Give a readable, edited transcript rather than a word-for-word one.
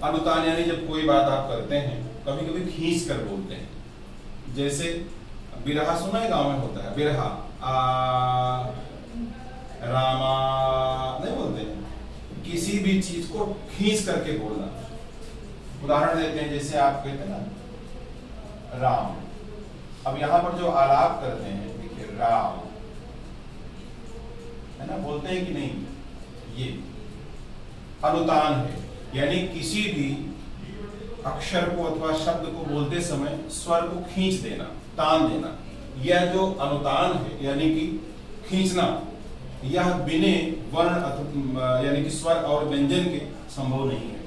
अनुतान यानी जब कोई बात आप करते हैं कभी कभी खींच कर बोलते हैं, जैसे बिरहा सुना है, गांव में होता है बिरहा, रामा नहीं बोलते हैं, किसी भी चीज को खींच करके बोलना। उदाहरण देते हैं, जैसे आप कहते हैं ना राम, अब यहाँ पर जो आलाप करते हैं, देखिए राम है ना, बोलते हैं कि नहीं, ये अनुतान है, यानी किसी भी अक्षर को अथवा शब्द को बोलते समय स्वर को खींच देना, तान देना। यह जो अनुतान है यानी कि खींचना, यह बिना वर्ण यानी कि स्वर और व्यंजन के संभव नहीं है।